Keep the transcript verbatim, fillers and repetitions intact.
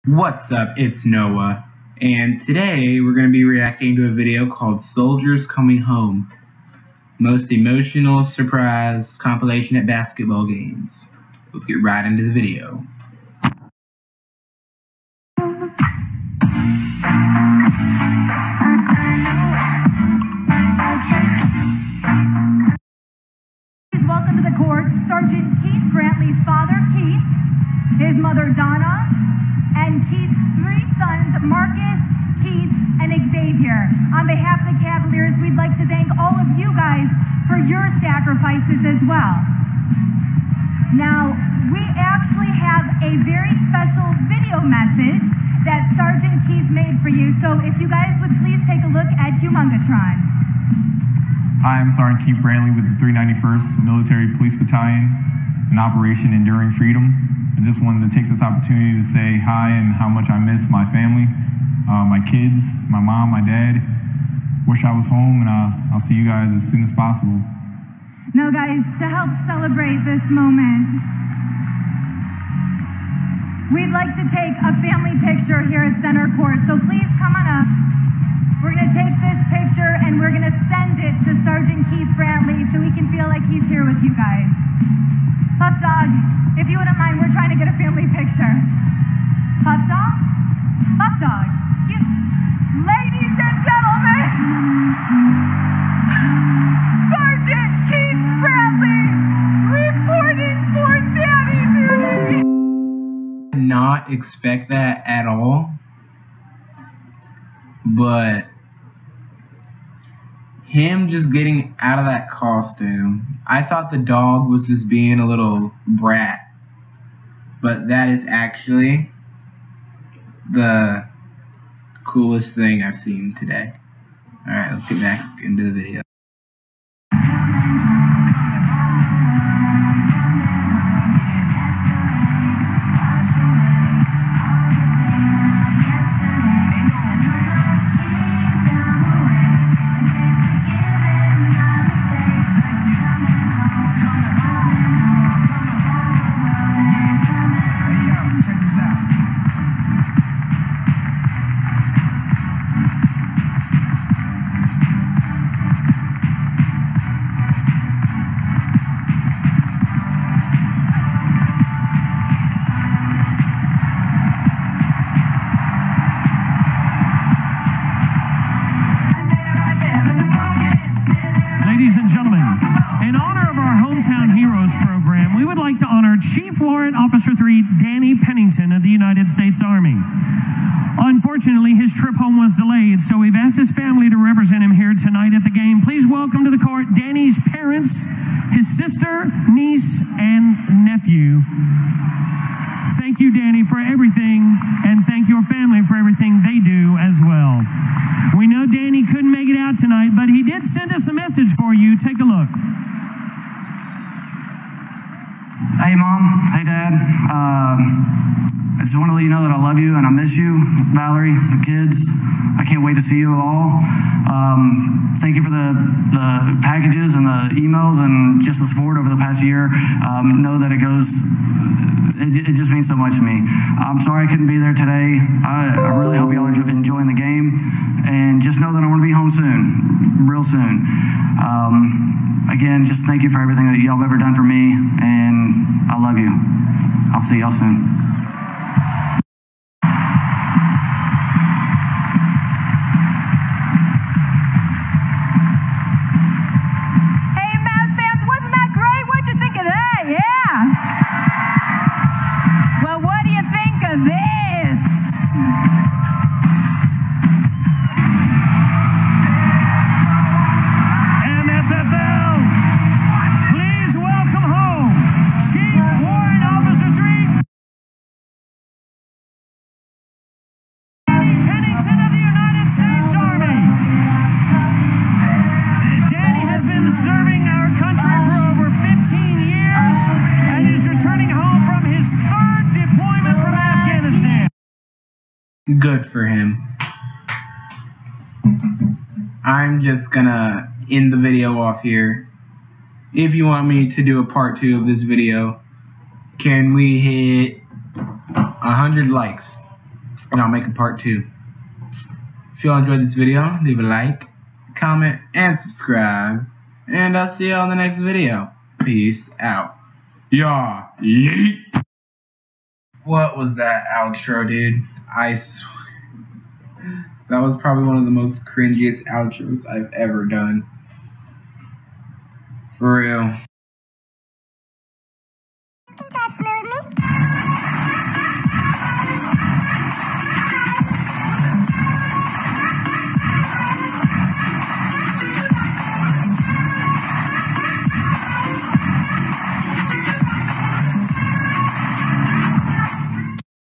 What's up, it's Noah, and today we're going to be reacting to a video called Soldiers Coming Home, Most Emotional Surprise Compilation at Basketball Games. Let's get right into the video. Please welcome to the court Sergeant Keith Brantley's father, Keith, his mother, Donna, and Keith's three sons, Marcus, Keith, and Xavier. On behalf of the Cavaliers, we'd like to thank all of you guys for your sacrifices as well. Now, we actually have a very special video message that Sergeant Keith made for you, so if you guys would please take a look at Humongatron. Hi, I'm Sergeant Keith Brantley with the three ninety-first Military Police Battalion in Operation Enduring Freedom. I just wanted to take this opportunity to say hi and how much I miss my family, uh, my kids, my mom, my dad. Wish I was home, and uh, I'll see you guys as soon as possible. Now guys, to help celebrate this moment, we'd like to take a family picture here at Center Court, so please come on up. We're gonna take this picture and we're gonna send it to Sergeant Keith Brantley so he can feel like he's here with you guys. Puff Dog, if you wouldn't mind, we're trying to get a family picture. Puff Dog? Puff Dog, excuse me. Ladies and gentlemen, Sergeant Keith Brantley reporting for Daddy Duty. I did not expect that at all, but him just getting out of that costume, I thought the dog was just being a little brat, but that is actually the coolest thing I've seen today. Alright, let's get back into the video. Ladies and gentlemen, in honor of our Hometown Heroes program, we would like to honor Chief Warrant Officer three Danny Pennington of the United States Army. Unfortunately, his trip home was delayed, so we've asked his family to represent him here tonight at the game. Please welcome to the court Danny's parents, his sister, niece, and nephew. Thank you, Danny, for everything, and thank your family for everything they do as well. We know Danny couldn't make it out tonight, but he did send us a message for you. Take a look. Hey, Mom. Hey, Dad. Uh, I just want to let you know that I love you and I miss you, Valerie, the kids. I can't wait to see you all. Um, thank you for the, the packages and the emails and just the support over the past year. Um, know that it goes... It, it just means so much to me. I'm sorry I couldn't be there today. I, I really hope y'all are enjoying the game. And just know that I'm going to be home soon, real soon. Um, again, just thank you for everything that y'all have ever done for me. And I love you. I'll see y'all soon. Good for him. I'm just gonna end the video off here. If you want me to do a part two of this video, can we hit a hundred likes? and I'll make a part two. If you all enjoyed this video, leave a like, comment, and subscribe. And I'll see you on the next video. Peace out. Yeah. Yeet. What was that outro, dude? I swear. That was probably one of the most cringiest outros I've ever done. For real. Smoothly.